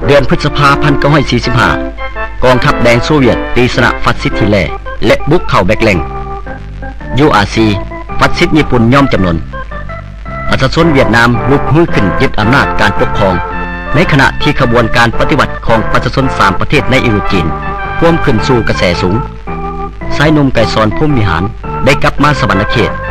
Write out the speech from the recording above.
เดือนพฤษภาคม 1945 กองทัพแดงโซเวียตตีชนะฟัสซิสต์ฮิตเลอร์และบุกเข้าแบกแหลง URC ฟัสซิสต์ญี่ปุ่นย่อมจำนวนประชาชนเวียดนามลุกฮือขึ้นยึดอำนาจการปกครองในขณะที่ขบวนการปฏิวัติของประชาชน3ประเทศในอินโดจีนพ่วงขึ้นสู่กระแสสูงชายหนุ่มไก่สอนพุ่มวิหารได้กลับมาสวรรคเขต